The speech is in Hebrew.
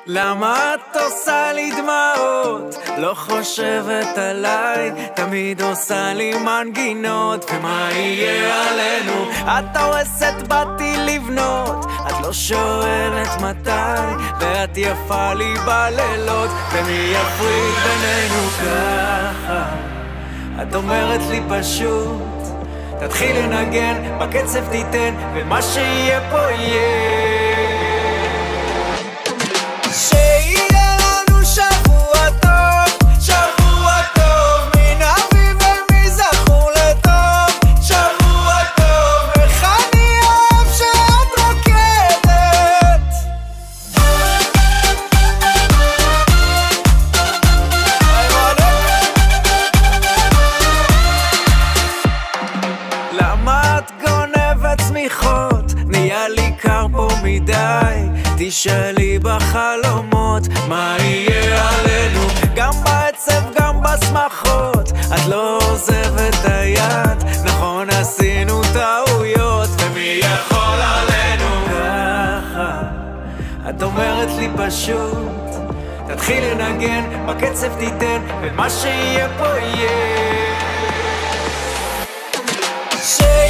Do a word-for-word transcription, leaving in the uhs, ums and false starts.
למה את עושה לי דמעות? לא חושבת עליי, תמיד עושה לי מנגינות. ומה יהיה עלינו? את הורסת, באתי לבנות, את לא שואלת מתי, ואת יפה לי בלילות, ומי יפריד בינינו ככה? את אומרת לי פשוט, תתחיל לנגן, בקצב תיתן, ומה שיהיה פה יהיה. שיהיה לנו שבוע טוב, שבוע טוב, מן אביב ומזכור לטוב, שבוע טוב, איך אני אוהב שאת רוקדת. למה את גונבת צמיחות? נהיה לי קר פה מדי, תשאלי בחלומות מה יהיה עלינו, גם בעצב גם בשמחות. את לא עוזבת את היד, נכון עשינו טעויות, ומי יכול עלינו ככה? את אומרת לי פשוט, תתחיל לנגן, בקצב תיתן, ומה שיהיה פה יהיה.